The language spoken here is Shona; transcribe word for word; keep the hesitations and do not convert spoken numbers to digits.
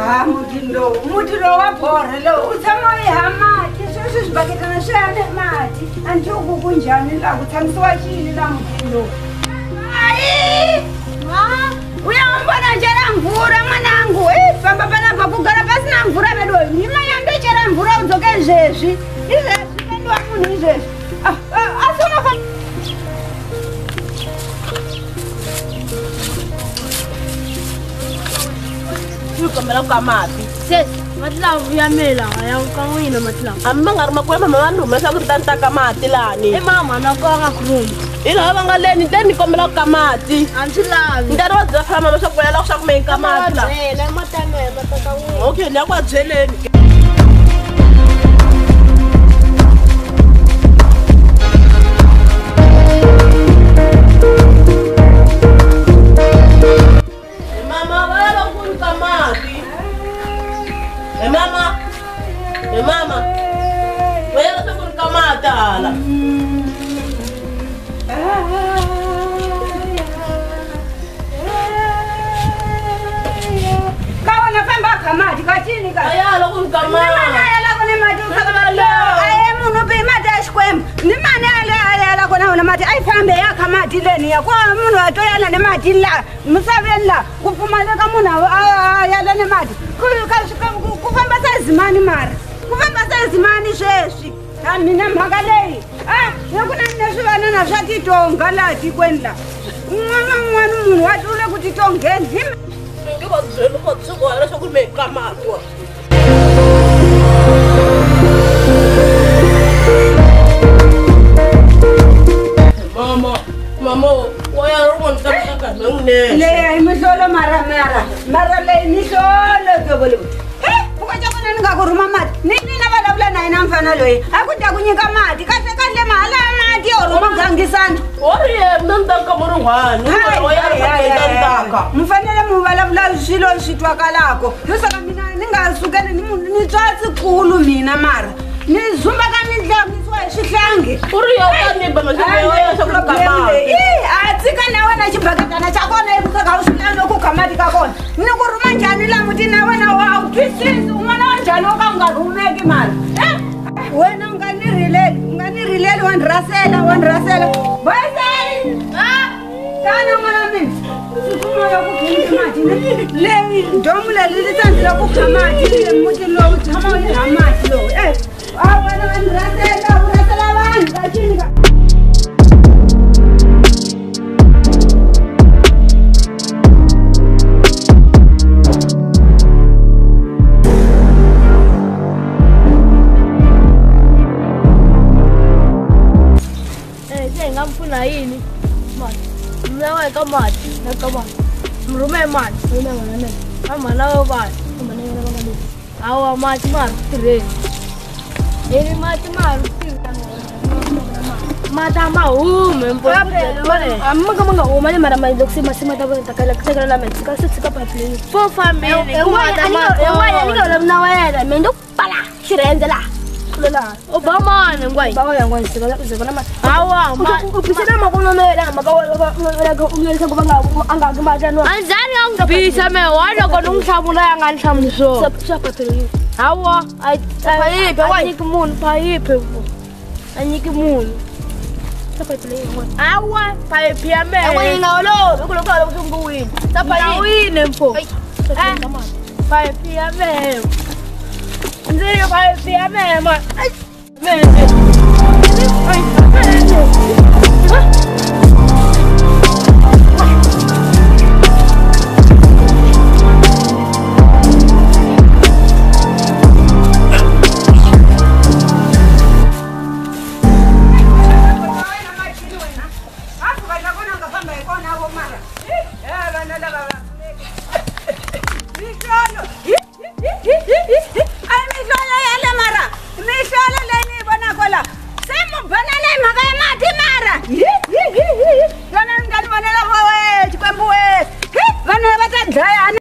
Ah, mutilo, mutilo wa phorelo. Utshama ehamati, sweswi swibaketana swi ya le mati. Anjuku kunjhani la ku tshamisiwa xini la mutilo? Hayi! Ha? Uyambona njela mvura mwanangu. Eh, famba panapa kugara pasina mvura vedo. Nima yando chela mvura udzoke zwezwi. Izvezwi kandiwa munhu izvezwi. Ah, ah, asona fa Kamera kamati. Sis, matlavu ya mela ya kan'wina matlavu. Amma nga ri makwema mama ni humesa ku ri ta ni taka mati lani. E mama na ko nga khuruma. Hi laha va nga leni te ni kombela ku ka mati. A ndzi lavi. Ni ta ri va byela fana mama swa ku wena loko swa ku meni ka mati la. Byela matame mataka n'wina. Okay, ni ya ku va byeleni. Mama, va lava ku ni ka mati. Hey mama, hey mama, wena swa ku ni ka mati hala. Kawana famba kamati kachini ka. Aya loko ni ka mati. Aya loko ni mati ukakala. Aya munhu be mati ya xikwembu. Ni mani ale aya loko na wona mati ai fambe ya kamati leni ya kwa munhu ato yana ni mati la. Misaveni la ku pfumaleka munhu aya la ni mati. Ku famba sezimani mara. Ku famba sezimani sweswi. Ha mina mhaka leyi. Ah, loko na ni swi vana na swa titonga la tikweni la. Un'wana un'wana munhu wa tlule ku titongeni. Ngi va byela ku tshuka wena swa ku ni meni ka mati wa. Mama, mama, wa ya ri n'wi tsakisa ka n'winene. Leyi hi mihlolo mara mara. Mara leyi mihlolo dovolo. Eh, u kota ku na ni nga ku rhuma mati. Ni ni na vulavula na yena mfana loyi. A ku ta ku nyika mati. Kahle kahle mahala mati yo rhuma gangisana. Wa ri yena ni ta ka mu ri one. Wa ya ri ta ntaka. Mfanele mu vulavula swilo swi twakalako. Leswaku mina ni nga sukeli ni ni tswatsi kulu mina mara. Ni zumba ka ni ndlangisiwa hi swihlangi. U ri yena ni ba masiku ya wena swa ku ni ka mati. Eh, a tsika na wena xibaketana xa kona hi kusa ka u swi lava ku ka mati ka kona. Ni ku rhuma njhani la mutini na wena wa wu twisisi un'wana wa njhani wo ka u nga rhumeki mali. Eh, wena u nga ni rileli, u nga ni rileli wa ni rasela, wa ni rasela. Boyisani! Ah! Tana n'wana mina. Tsutsuma ya ku khumisa mati leyi ndomu leyi li tsandzela ku kha mati mutini lowu tshama wu ha mati lowu. Eh, a wena wa ni rasela, u rasela vanhu ka xini ka. Ngampfuna yini mati mina wa ka mati na ka mati mrume mati mina wena ne mama lawo bani mama ne wena bangani awa mati maru tireni yini mati maru tireni mata ma hume mpo amma kama nga uma ni mara mai doksi masima ta bota kala kala la men ka sitsi pa play fo family ku mata ma e wa ya ni ka na wa ya mendo pala shirenzela la obama ngwai bawa ya ngwai sika zibona ma awa ma upisela makono me la makawa la ka umyelisa ku banga anga gamba jano anzani angibisa me walo ko nungihlamula yanga nihlamliso sapha phela awa ai phayipe wa nyiki munhu phayipe anyiki munhu sapha phela awa phayipe ya me awa ngalo bekulokhala kusunguwini sapha yini mfo eh phayipe ya me Nzeri phayipe ya me ma. Ai. Me. Ai.